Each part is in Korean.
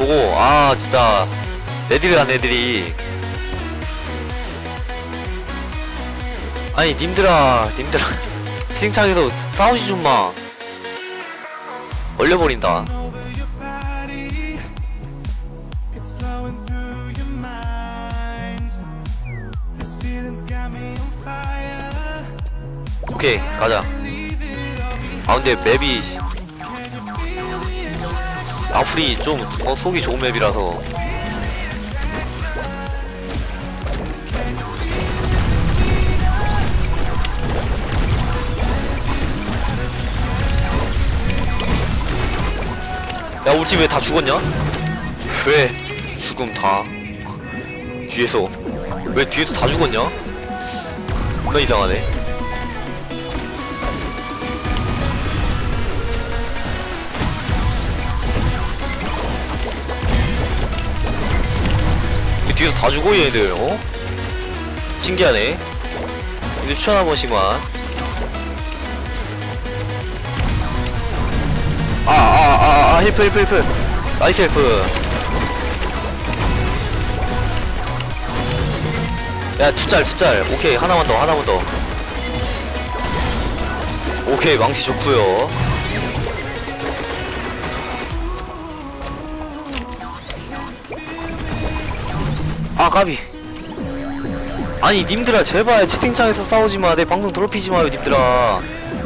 보고 아 진짜 애들이란 애들이 아니 님들아 채팅창에서 싸우지 좀마 얼려버린다. 오케이 가자. 아 근데 맵이 아프리 좀 속이 좋은 맵이라서 야 우리 팀 왜 다 죽었냐? 왜 죽음 다 뒤에서 왜 뒤에서 다 죽었냐? 존나 이상하네. 뒤에서 다 죽어 얘들. 어? 신기하네. 이거 추천 한 번씩만. 헬프 나이스 헬프. 야 투짤 오케이 하나만 더 오케이 망치 좋구요. 아 까비. 아니 님들아 제발 채팅창에서 싸우지마. 내 방송 더럽히지마요 님들아.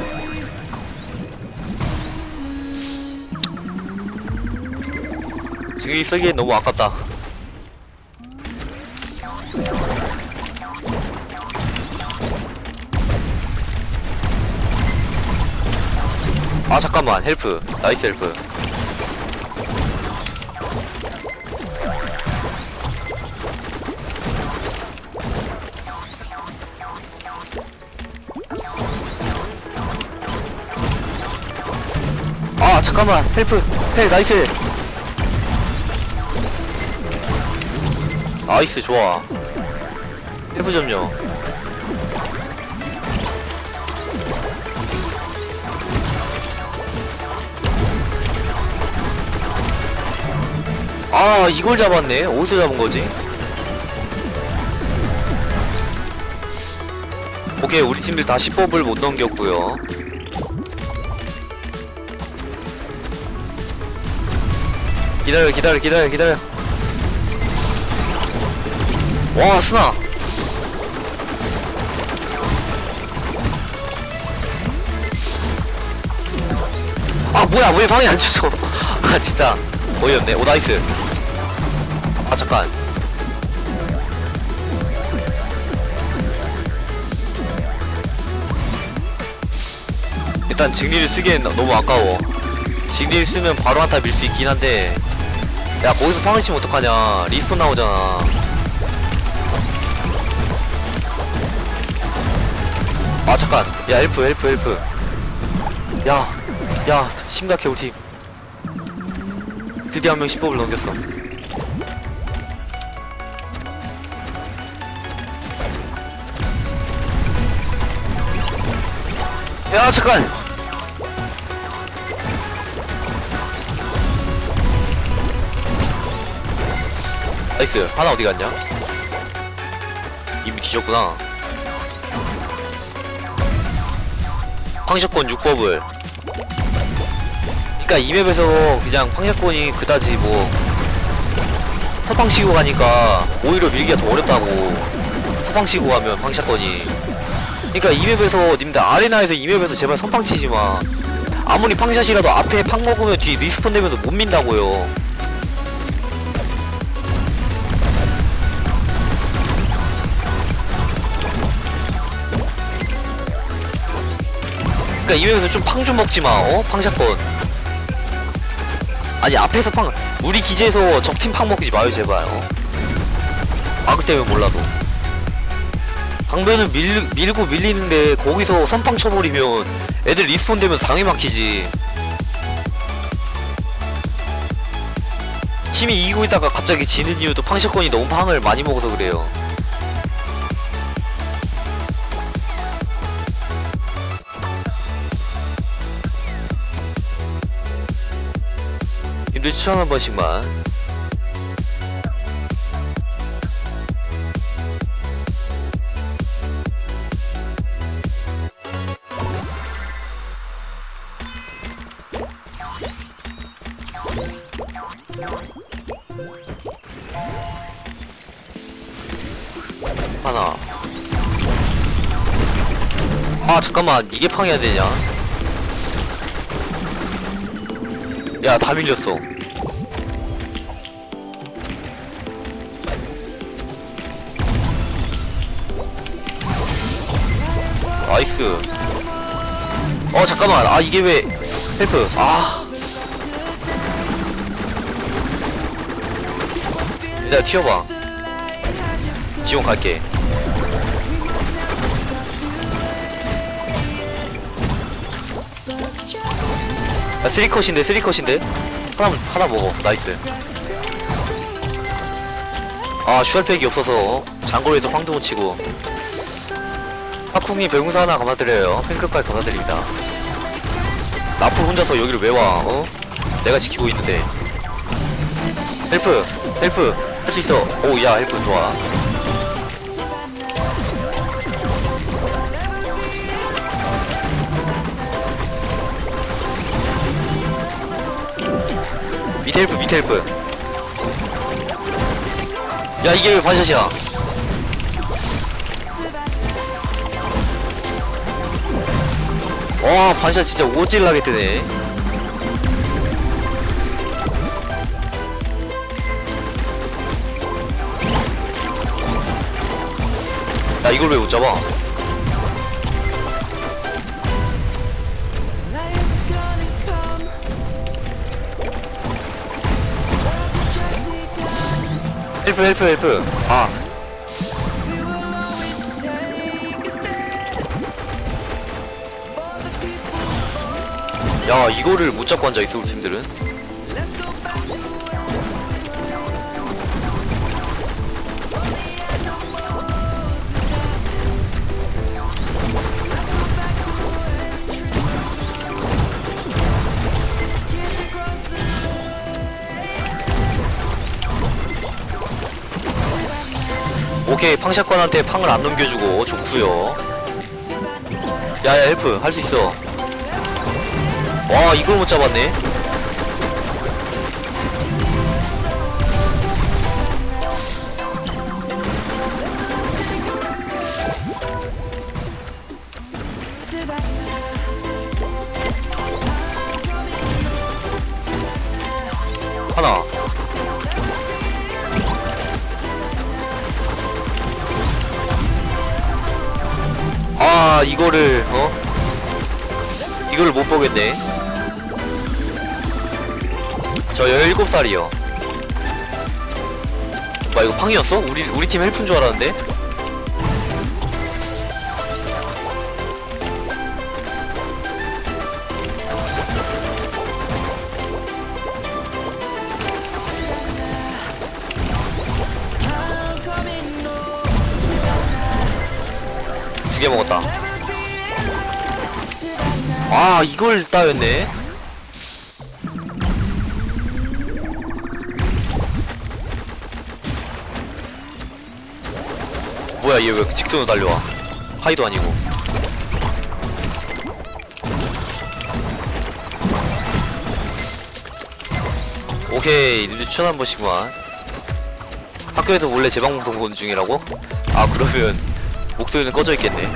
지금 쓰기엔 너무 아깝다. 아 잠깐만 헬프 나이스 헬프. 아 잠깐만 헬프 헬 나이스 나이스 좋아. 헬프 점요. 아 이걸 잡았네. 어디서 잡은거지? 오케이 우리 팀들 다 10법을 못 넘겼고요. 기다려. 와 스나. 아 뭐야 왜 방이 안 쳐져. 아 진짜 어이없네. 오 나이스. 아 잠깐 일단 직리를 쓰기엔 너무 아까워. 직리를 쓰면 바로 한타 밀 수 있긴 한데 야 거기서 팡을 치면 어떡하냐. 리스폰 나오잖아. 아 잠깐 야 헬프 야 심각해 우리 팀. 드디어 한 명 10법을 넘겼어. 야 잠깐 나이스. 하나 어디 갔냐? 이미 뒤졌구나. 팡샷건 6법을. 그니까 이 맵에서 그냥 팡샷건이 그다지 뭐 서방 치고 가니까 오히려 밀기가 더 어렵다고. 서방 치고 가면 팡샷건이. 그니까 이 맵에서 님들 아레나에서 이 맵에서 제발 선팡 치지마. 아무리 팡샷이라도 앞에 팡 먹으면 뒤 리스폰 되면서 못 민다고요. 그니까 이 맵에서 좀 팡 좀 먹지마. 어? 팡샷건 아니 앞에서 팡 우리 기지에서 적팀 팡 먹지 마요 제발. 어? 막을 때면 몰라도 방면은 밀고 밀리는데 거기서 선빵 쳐버리면 애들 리스폰 되면 당해 막히지. 팀이 이기고 있다가 갑자기 지는 이유도 팡샷건이 너무 팡을 많이 먹어서 그래요. 님들 추천 한 번씩만. 하나. 아 잠깐만, 이게 팡해야 되냐? 야, 다 밀렸어. 나이스. 잠깐만, 이게 왜 헬프. 내가 튀어봐. 지원 갈게. 야, 3컷인데 하나 먹어. 나이스. 슈알팩이 없어서 장고에서 황도 못 치고. 하쿵이 별궁사 하나 감사드려요. 팬클까지 감사드립니다. 나프 혼자서 여기를 왜 와? 내가 지키고 있는데. 헬프 할 수 있어. 오, 야, 헬프 좋아. 밑에 헬프. 야, 이게 왜 반샷이야? 와, 반샷 진짜 오질나게 뜨네. 야, 이걸 왜 못 잡아? 헬프. 야, 이거를 못 잡고 앉아있어, 우리 팀들은. 오케이, 팡샷관한테 팡을 안 넘겨주고 좋구요. 야야, 헬프 할 수 있어. 와, 이걸 못 잡았네. 하나. 이거를 못 보겠네. 저 17살이요. 이거 팡이었어? 우리 팀 헬프인 줄 알았는데? 두 개 먹었다. 이걸 따였네. 뭐야, 얘 왜 직선으로 달려와? 하이도 아니고. 오케이, 릴리 추천 한 번씩만. 학교에서 원래 재방송송 보는 중이라고? 그러면 목소리는 꺼져 있겠네.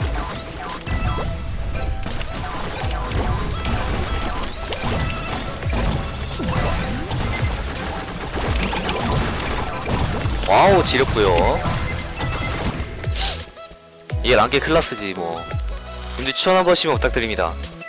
와우, 지렸구요. 이게 랑게 클라스지 뭐. 근데 추천 한 번씩만 부탁드립니다.